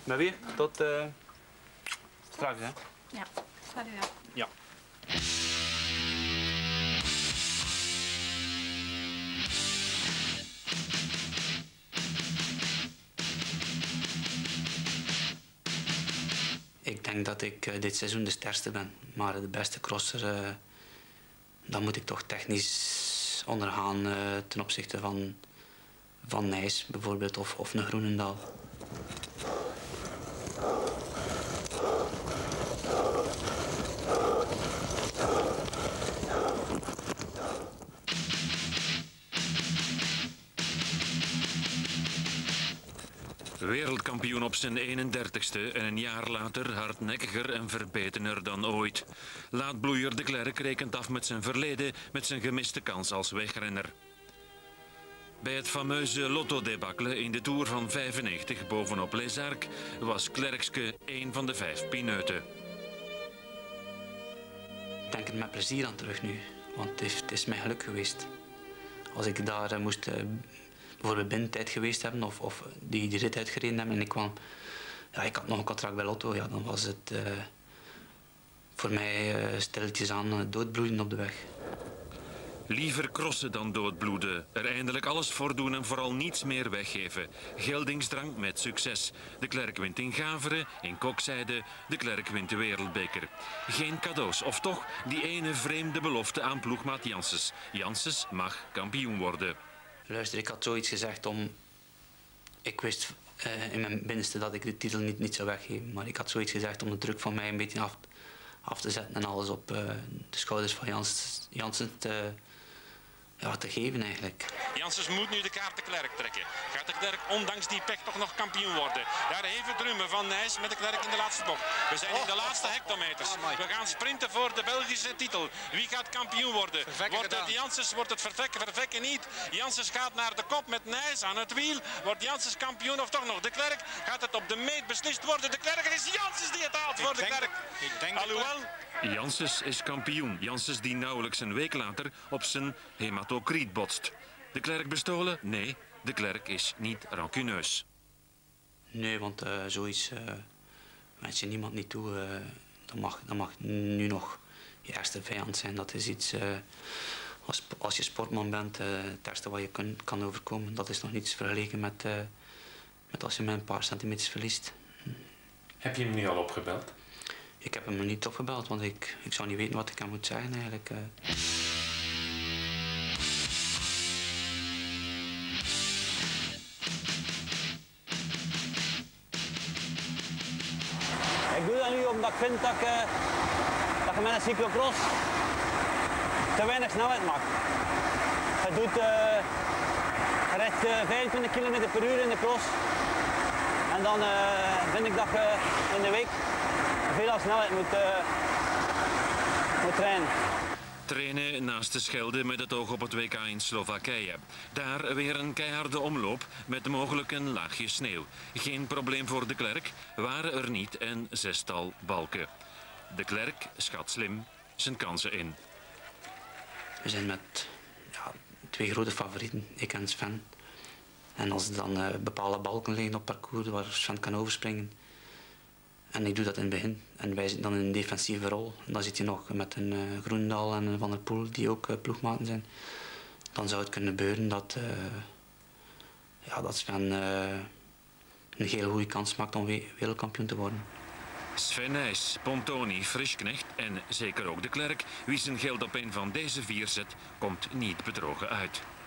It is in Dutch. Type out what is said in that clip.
Maar weer tot straks, hè? Ja, salut. Ja. Ja. Ik denk dat ik dit seizoen de sterkste ben, maar de beste crosser, dan moet ik toch technisch ondergaan ten opzichte van Nijs bijvoorbeeld of een Groenendaal. Wereldkampioen op zijn 31ste en een jaar later hardnekkiger en verbetener dan ooit. Laatbloeier De Klerk rekent af met zijn verleden, met zijn gemiste kans als wegrenner. Bij het fameuze lotto-debakkelen in de Tour van 95 bovenop Les Arcs was Klerkske een van de 5 pineuten. Ik denk er met plezier aan terug nu, want het is mijn geluk geweest. Als ik daar moest bijvoorbeeld binnentijd geweest hebben of die rit uitgereden hebben en ik kwam, ja, ik had nog een contract bij Lotto, ja, dan was het voor mij stilletjes aan doodbloeden op de weg. Liever crossen dan doodbloeden. Er eindelijk alles voor doen en vooral niets meer weggeven. Geldingsdrang met succes. De Klerk wint in Gaveren, in Kokzijde. De Klerk wint de wereldbeker. Geen cadeaus, of toch die ene vreemde belofte aan ploegmaat Janssens. Janssens mag kampioen worden. Luister, ik had zoiets gezegd om... Ik wist in mijn binnenste dat ik de titel niet zou weggeven. Maar ik had zoiets gezegd om de druk van mij een beetje af te zetten en alles op de schouders van Janssens te geven eigenlijk. Janssens moet nu de kaart De Klerk trekken. Gaat De Klerk ondanks die pech toch nog kampioen worden? Daar even drummen van Nijs met De Klerk in de laatste bocht. We zijn in de laatste hectometers. We gaan sprinten voor de Belgische titel. Wie gaat kampioen worden? Wordt het Janssens? Wordt het Vervekken niet? Janssens gaat naar de kop met Nijs aan het wiel. Wordt Janssens kampioen of toch nog De Klerk? Gaat het op de meet beslist worden? De Klerk, het is Janssens die het haalt voor De Klerk. Alhoewel... Janssens is kampioen. Janssens die nauwelijks een week later op zijn hematocriet botst. De Klerk bestolen? Nee, De Klerk is niet rancuneus. Nee, want zoiets wens je niemand niet toe. Dat mag nu nog je eerste vijand zijn. Dat is iets, als je sportman bent, het ergste wat je kan overkomen. Dat is nog niets vergeleken met als je met een paar centimeters verliest. Heb je hem nu al opgebeld? Ik heb hem nog niet opgebeld, want ik zou niet weten wat ik hem moet zeggen eigenlijk. Ik doe dat nu omdat ik vind dat je met een cyclocross te weinig snelheid maakt. Je rijdt 25 km per uur in de cross. En dan vind ik dat je in de week veel snelheid moet trainen. Trainen naast de Schelde met het oog op het WK in Slowakije. Daar weer een keiharde omloop met mogelijk een laagje sneeuw. Geen probleem voor De Klerk, waren er niet en 6-tal balken. De Klerk schat slim zijn kansen in. We zijn met 2 grote favorieten, ik en Sven. En als er dan bepaalde balken liggen op parcours waar Sven kan overspringen. En ik doe dat in het begin. En wij zitten dan in een defensieve rol. En dan zit je nog met een Groenendaal en een Van der Poel, die ook ploegmaten zijn. Dan zou het kunnen gebeuren dat Sven een hele goede kans maakt om wereldkampioen te worden. Sven Nijs, Pontoni, Frischknecht en zeker ook De Klerk, wie zijn geld op een van deze 4 zet, komt niet bedrogen uit.